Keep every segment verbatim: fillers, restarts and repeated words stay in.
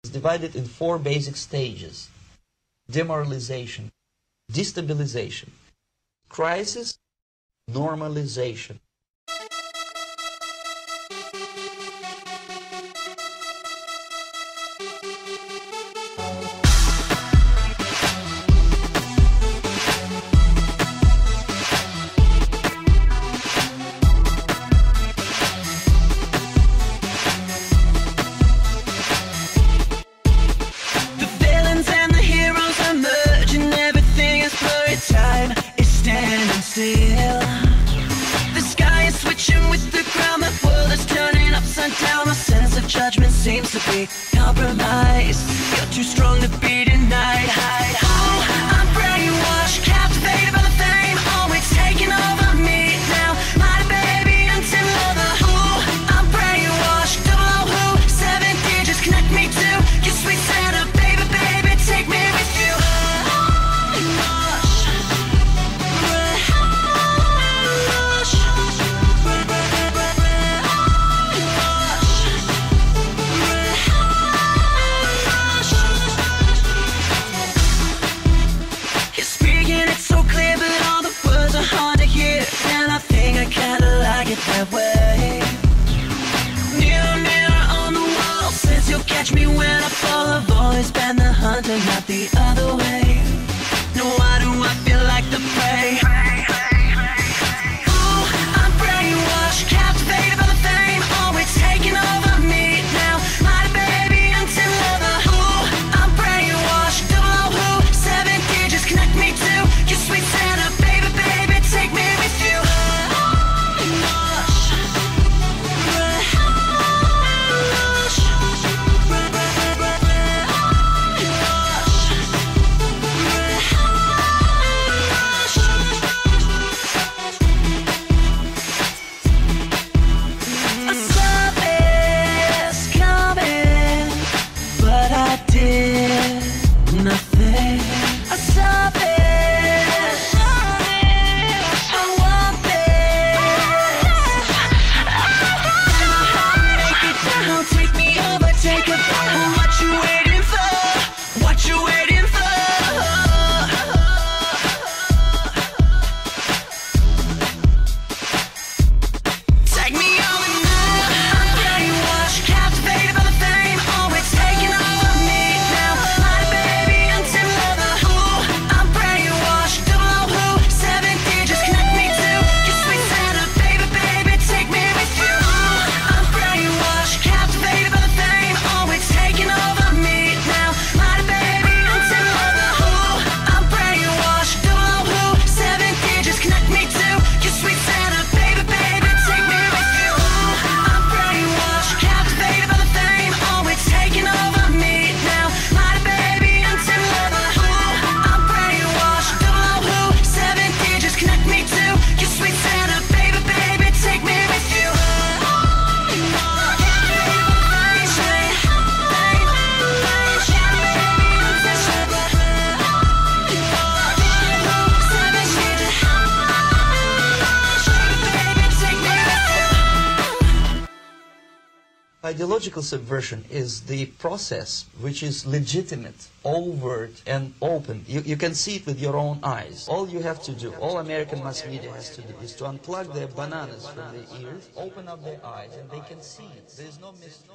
It's divided in four basic stages: demoralization, destabilization, crisis, normalization. The sky is switching with the ground, the world is turning upside down. My sense of judgment seems to be compromised. You're too strong to be denied. Hide, oh, I'm brainwashed, captivated by the fame, always taking over me now. My baby, until lover. Oh, I'm brainwashed, double O who, seven digits connect me to your sweet Santa, baby, baby, take me with you. That way, near, near on the wall says you'll catch me when I fall. I've always been the hunter, not the other way. No, why do I feel like the prey? Oh, I'm brainwashed, captivated by the fame, always taking over me now. My baby, until lover. Oh, I'm brainwashed, double O who, seven digits connect me to your sweet Santa, baby, baby, take me with you. Ideological subversion is the process which is legitimate, overt, and open. You, you can see it with your own eyes. All you have to do, all American mass media has to do, is to unplug their bananas from their ears, open up their eyes, and they can see it. There is no mystery.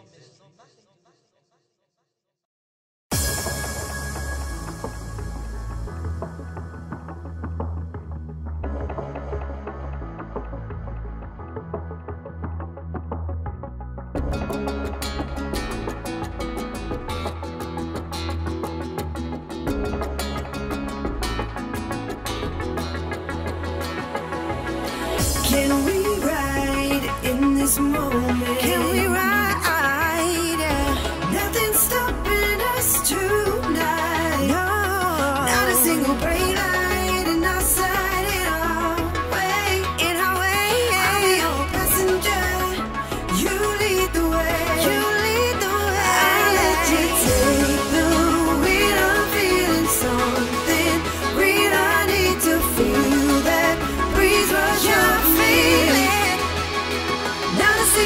Can we ride in this moment? Can we ride? Nothing's stopping us tonight. No. Not a single brake light in our sight in our way, in our way. I'll be your passenger. You lead the way. You lead the way. I'll let you take the wheel. I'm feeling something real. I need to feel that breeze rush up.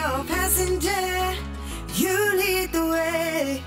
your passenger, you lead the way.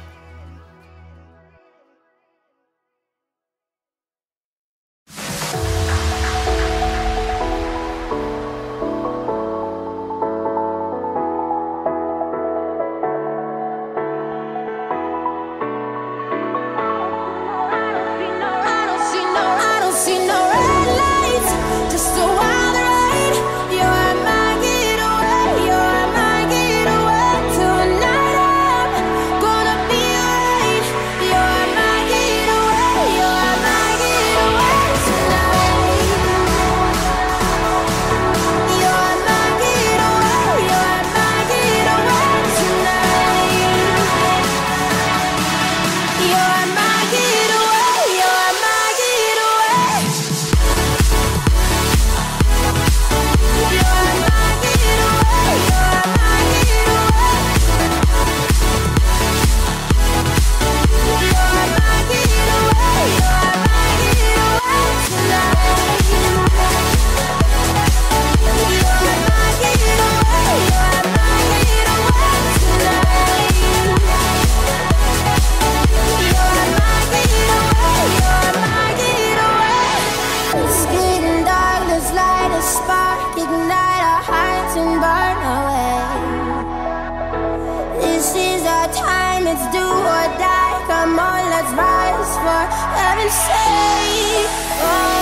It's do or die. Come on, let's rise for heaven's sake. Oh.